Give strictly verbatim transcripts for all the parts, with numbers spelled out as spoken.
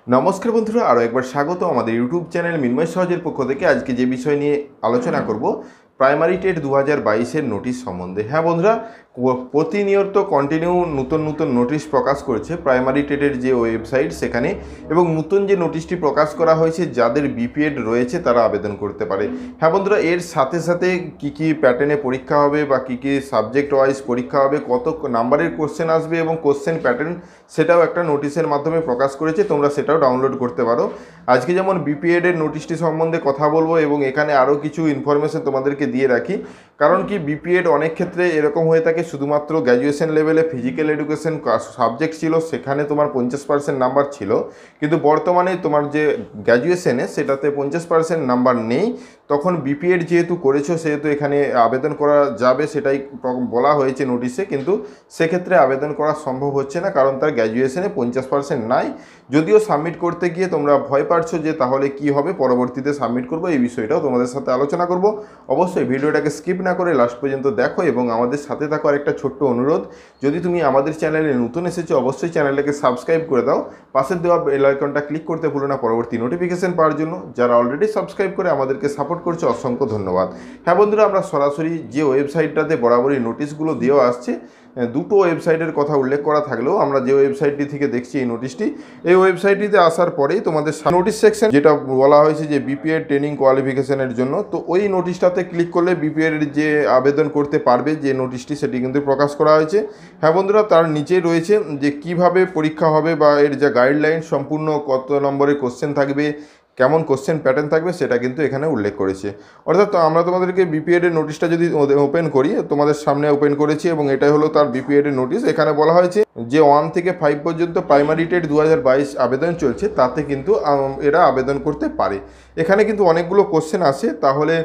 नमस्कार बंधुरा आरो एक बार स्वागत आमादेर यूट्यूब चैनल मिन्मय सहजेर पक्ष थेके आज के जे विषय निये आलोचना करब प्राइमारि टेट दो हज़ार बाईस एर नोटिस सम्बन्धे। हाँ बंधुरा प्रतिनियत कन्टिन्यू नूतन नूतन नोटिस प्रकाश करेছে प्राइमारि टेटर जे वेबसाइट सेखाने एबं नूतन जे नोटिसटी प्रकाश करा हयेছে जादेर बीपीएड रयेছে तारा आवेदन करते पारे। हाँ बंधुरा एर साथे साथे कि कि पैटार्ने परीक्षा होबे बा कि कि साबजेक्ट वाइज परीक्षा होबे कत नाम्बारेर कोश्चेन आसबे एबं कोश्चेन पैटार्न सेटाओ एकटा नोटिसेर माध्यमे प्रकाश करेছে तोमरा सेटाओ डाउनलोड करते पारो। आज के जेमन बीपीएड एर नोटिसटी सम्बन्धे कथा बोलबो एबं एखाने आरो किछु इनफरमेशन तोमादेरके दिए राखी कारण कि बीपीएड अनेक क्षेत्रे एरकम हये थाके शुधुमात्र ग्र्याजुएशन लेभेले फिजिकल एडुकेशन सब्जेक्ट छिलो सेखाने तोमार पचास पार्सेंट नाम्बार छिलो किन्तु बर्तमाने तोमार जे ग्र्याजुएशने सेटाते पचास पार्सेंट नाम्बार नेই तखन बीपीएड जेहेतु करेছো सेहेतु एखाने आवेदन करा जाबे सेटाई बला हयेছে नोटिसे किन्तु सेक्षेत्रे आवेदन करा सम्भव हच्छे ना कारण तार ग्र्याजुएशने पचास पार्सेंट नाई। যদিও সাবমিট করতে গিয়ে তোমরা ভয় পাচ্ছো যে তাহলে কি হবে পরবর্তীতে সাবমিট করব এই বিষয়টাও তোমাদের সাথে আলোচনা করব। অবশ্যই ভিডিওটাকে স্কিপ না করে লাস্ট পর্যন্ত দেখো এবং আমাদের সাথে থাকো। আর একটা ছোট্ট অনুরোধ, যদি তুমি আমাদের চ্যানেলে নতুন এসেছো অবশ্যই চ্যানেলটাকে সাবস্ক্রাইব করে দাও, পাশের দেওয়া বেল আইকনটা ক্লিক করতে ভুলো না পরবর্তী নোটিফিকেশন পাওয়ার জন্য। যারা অলরেডি সাবস্ক্রাইব করে আমাদেরকে সাপোর্ট করছো অসংখ্য ধন্যবাদ। হ্যাঁ বন্ধুরা, আমরা সরাসরি যে ওয়েবসাইটটাতে বরাবরই নোটিশগুলো দেওয়া আসছে দুটো ওয়েবসাইটের কথা উল্লেখ করা থাকলেও আমরা যে ওয়েবসাইটটি থেকে দেখছি এই নোটিশটি, এই ওয়েবসাইটটিতে আসার পরেই তোমাদের নোটিশ সেকশন যেটা বলা হয়েছে যে বিপিএড ট্রেনিং কোয়ালিফিকেশনের জন্য, তো ওই নোটিশটাতে ক্লিক করলে বিপিএড যে আবেদন করতে পারবে যে নোটিশটি সেটি কিন্তু প্রকাশ করা হয়েছে। হ্যাঁ বন্ধুরা, তার নিচেই রয়েছে যে কিভাবে পরীক্ষা হবে বা এর যে গাইডলাইন সম্পূর্ণ কত নম্বরের কোশ্চেন থাকবে, কেমন কোশ্চেন প্যাটার্ন থাকবে সেটা কিন্তু এখানে উল্লেখ করেছে। অর্থাৎ আমরা তোমাদেরকে বিপিএড এর নোটিশটা যদি ওপেন করি, তোমাদের সামনে ওপেন করেছি এবং এটাই হলো তার বিপিএড এর নোটিশ। এখানে বলা হয়েছে যে ওয়ান থেকে ফাইভ পর্যন্ত প্রাইমারি টেট দু হাজার বাইশ আবেদন চলছে, তাতে কিন্তু এরা আবেদন করতে পারে। এখানে কিন্তু অনেকগুলো কোশ্চেন আসে। তাহলে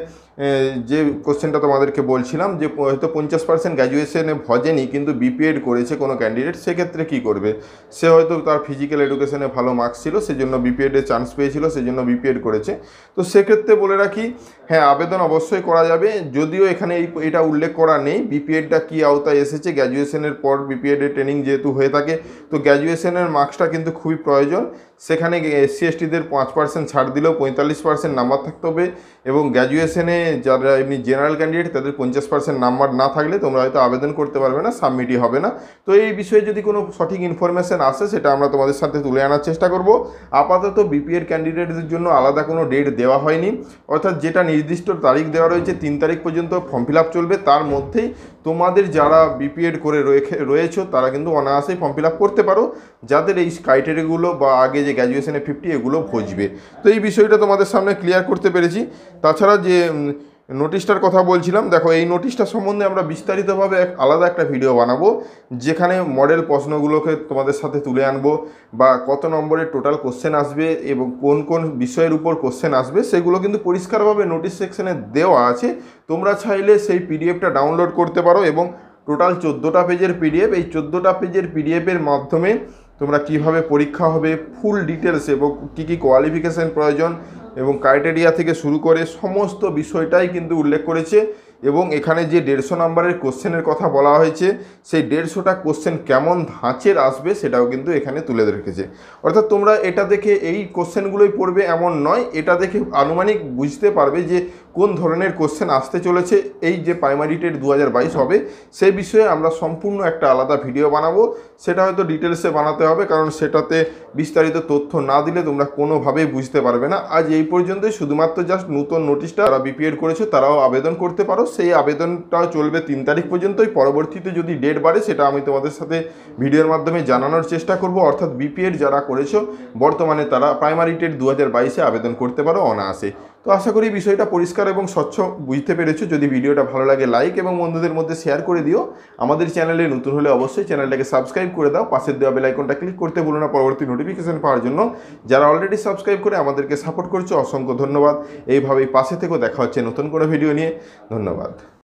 যে কোশ্চেনটা তোমাদেরকে বলছিলাম যে হয়তো পঞ্চাশ পার্সেন্ট গ্র্যাজুয়েশনে ভজেনি কিন্তু বিপিএড করেছে কোনো ক্যান্ডিডেট, সেক্ষেত্রে কী করবে? সে হয়তো তার ফিজিক্যাল এডুকেশনে ভালো মার্কস ছিল, সেজন্য বিপিএডে চান্স পেয়েছিল, সেজন্য বিপিএড করেছে। তো সেক্ষেত্রে বলে রাখি, হ্যাঁ আবেদন অবশ্যই করা যাবে। যদিও এখানে এই এটা উল্লেখ করা নেই বিপিএডটা কী আওতায় এসেছে। গ্র্যাজুয়েশনের পর বিপিএডের ট্রেনিং যেহেতু হয়ে থাকে, তো গ্র্যাজুয়েশনের মার্কসটা কিন্তু খুবই প্রয়োজন। সেখানে এসসি এসটিদের পাঁচ পার্সেন্ট ছাড় দিলেও পঁয়তাল্লিশ পার্সেন্ট নাম্বার থাকতে হবে এবং গ্র্যাজুয়েশনে যারা এমনি জেনারেল ক্যান্ডিডেট তাদের পঞ্চাশ পার্সেন্ট নাম্বার না থাকলে তোমরা হয়তো আবেদন করতে পারবে না, সাবমিটই হবে না। তো এই বিষয়ে যদি কোনো সঠিক ইনফরমেশান আসে সেটা আমরা তোমাদের সাথে তুলে আনার চেষ্টা করব। আপাতত বিপিএড ক্যান্ডিডেটদের জন্য আলাদা কোনো ডেট দেওয়া হয়নি, অর্থাৎ যেটা নির্দিষ্ট তারিখ দেওয়া রয়েছে তিন তারিখ পর্যন্ত ফর্ম ফিল আপ চলবে। তার মধ্যেই তোমাদের যারা বিপিএড করে রয়েছে তারা কিন্তু অনায়াসেই ফর্ম ফিল আপ করতে পারো, যাদের এই ক্রাইটেরিয়াগুলো বা আগে যে গ্র্যাজুয়েশনে ফিফটি এগুলো ভজবে। তো এই বিষয়টা তোমাদের সামনে ক্লিয়ার করতে পেরেছি। তাছাড়া যে নোটিশটার কথা বলছিলাম, দেখো এই নোটিশটা সম্বন্ধে আমরা বিস্তারিতভাবে এক আলাদা একটা ভিডিও বানাবো, যেখানে মডেল প্রশ্নগুলোকে তোমাদের সাথে তুলে আনবো বা কত নম্বরের টোটাল কোশ্চেন আসবে এবং কোন কোন বিষয়ের উপর কোশ্চেন আসবে সেগুলো কিন্তু পরিষ্কারভাবে নোটিশ সেকশনে দেওয়া আছে। তোমরা চাইলে সেই পিডিএফটা ডাউনলোড করতে পারো এবং টোটাল চোদ্দোটা পেজের পিডিএফ, এই চোদ্দোটা পেজের পিডিএফের মাধ্যমে তোমরা কিভাবে পরীক্ষা হবে ফুল ডিটেলস এবং কী কী কোয়ালিফিকেশান প্রয়োজন এবং ক্রাইটেরিয়া থেকে শুরু করে সমস্ত বিষয়টাই কিন্তু উল্লেখ করেছে। এবং এখানে যে দেড়শো নম্বরের কোশ্চেনের কথা বলা হয়েছে, সেই দেড়শোটা কোশ্চেন কেমন ধাঁচের আসবে সেটাও কিন্তু এখানে তুলে রেখেছে। অর্থাৎ তোমরা এটা দেখে এই কোশ্চেনগুলোই পড়বে এমন নয়, এটা দেখে আনুমানিক বুঝতে পারবে যে কোন ধরনের কোশ্চেন আসতে চলেছে এই যে প্রাইমারি টেট দু হাজার বাইশ হবে। সেই বিষয়ে আমরা সম্পূর্ণ একটা আলাদা ভিডিও বানাবো, সেটা হয়তো ডিটেলসে বানাতে হবে কারণ সেটাতে বিস্তারিত তথ্য না দিলে তোমরা কোনোভাবেই বুঝতে পারবে না। আজ এই পর্যন্তই, শুধুমাত্র জাস্ট নতুন নোটিশটা যারা বিপিএড করেছে তারাও আবেদন করতে পারো। সেই আবেদনটাও চলবে তিন তারিখ পর্যন্তই। পরবর্তীতে যদি ডেট বাড়ে সেটা আমি তোমাদের সাথে ভিডিওর মাধ্যমে জানানোর চেষ্টা করব। অর্থাৎ বিপিএড যারা করেছো বর্তমানে তারা প্রাইমারি টেট দু হাজার বাইশে আবেদন করতে পারো অনায়াসে। তো আশা করি বিষয়টা পরিষ্কার এবং স্বচ্ছ বুঝতে পেরেছো। যদি ভিডিওটা ভালো লাগে লাইক এবং বন্ধুদের মধ্যে শেয়ার করে দিও। আমাদের চ্যানেলে নতুন হলে অবশ্যই চ্যানেলটাকে সাবস্ক্রাইব করে দাও, পাশের দেওয়া বেল আইকনটা ক্লিক করতে ভুলো না পরবর্তী নোটিফিকেশন পাওয়ার জন্য। যারা অলরেডি সাবস্ক্রাইব করে আমাদেরকে সাপোর্ট করছো অসংখ্য ধন্যবাদ। এইভাবেই পাশে থেকেও দেখা হচ্ছে নতুন কোনো ভিডিও নিয়ে। ধন্যবাদ।